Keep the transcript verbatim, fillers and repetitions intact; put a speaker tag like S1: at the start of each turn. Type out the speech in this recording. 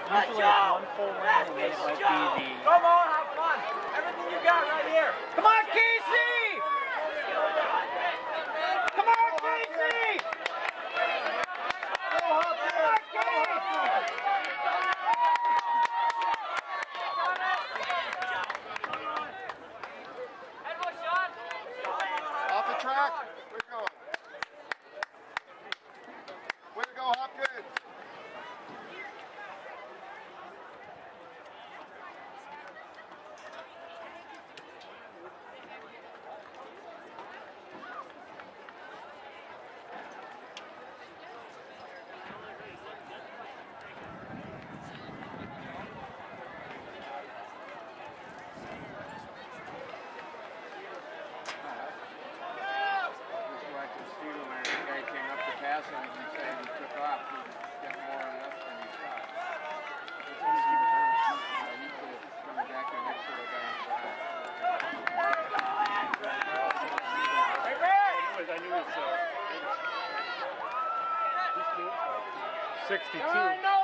S1: Usually it's one full lane and then it might be the...
S2: Come on, have fun. Everything you got right here.
S1: Come on, Casey! Come on, Casey! Come on, Casey!
S3: Off the track. Where you going? Way to go, Hopkins.
S4: And he said he took off, he got more or less than he shot. Uh, he could have coming back there next to the guy on the
S2: Hey, Ray!
S4: I knew it was uh, sixty-two.
S2: All right, no